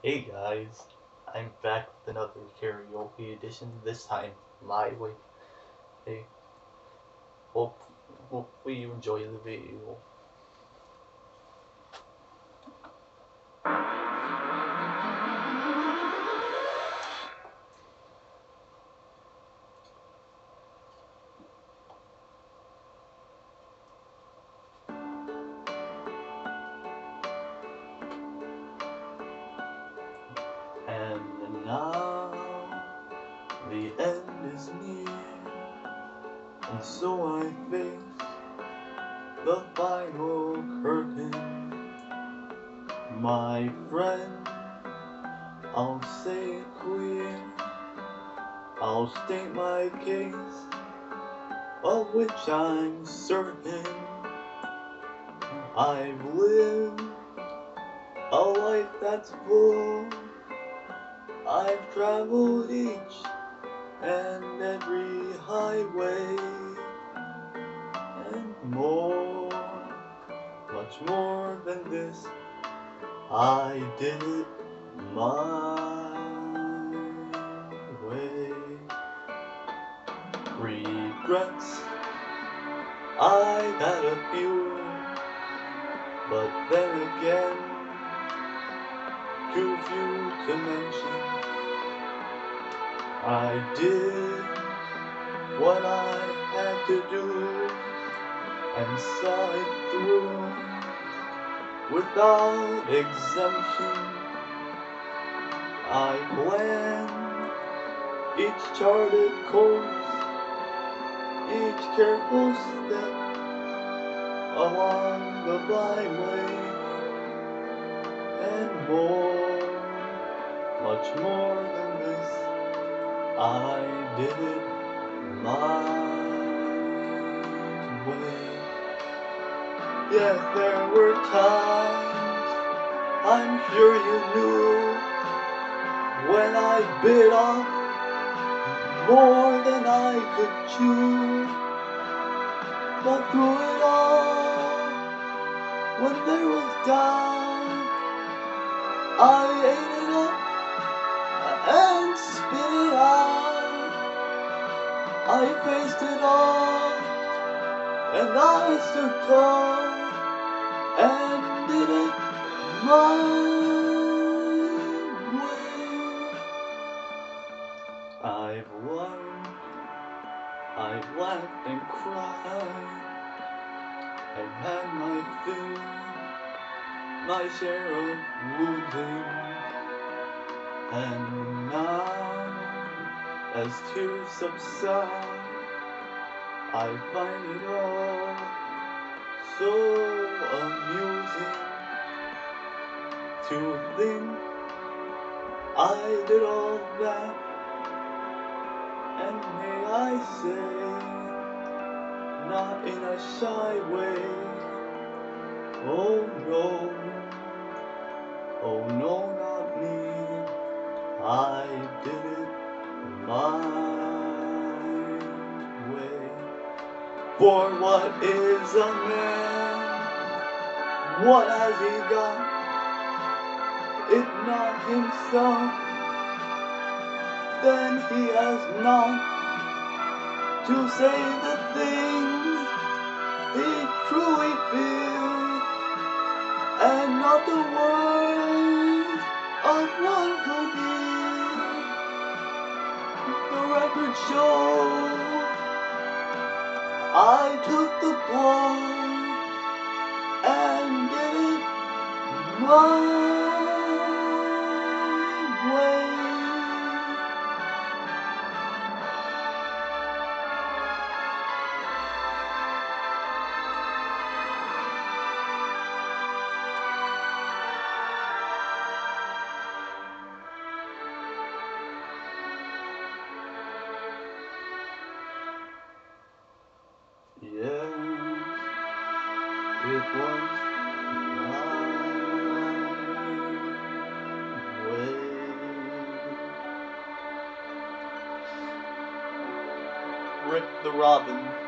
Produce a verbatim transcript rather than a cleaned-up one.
Hey guys, I'm back with another karaoke edition, this time my way. Hey, hope, hopefully you enjoy the video. And now the end is near, and so I face the final curtain. My friend, I'll say it clear, I'll state my case, of which I'm certain. I've lived a life that's full. I've traveled each and every highway and more, much more than this. I did it my way. Regrets, I had a few, but then again, too few to mention. I did what I had to do and saw it through without exemption. I planned each charted course, each careful step along the byway, and more, much more than this. I did it my way. Yes, there were times, I'm sure you knew, when I bit off more than I could chew. But through it all, when there was doubt, I ate it up and spit it out. I faced it all, and I stood tall, and did it my way. I've learned, I've laughed and cried, I've had my fill, my share of losing, and now, as tears subside, I find it all so amusing to think I did all that, and may I say, not in a shy way, oh no, oh no, not me, I did it my way. For what is a man? What has he got, if not himself? Then he has not to say the things he truly feels, and not the words of one who gives. The record shows I took the blow and did it my way. Yes, it was my way. Rip the Robin.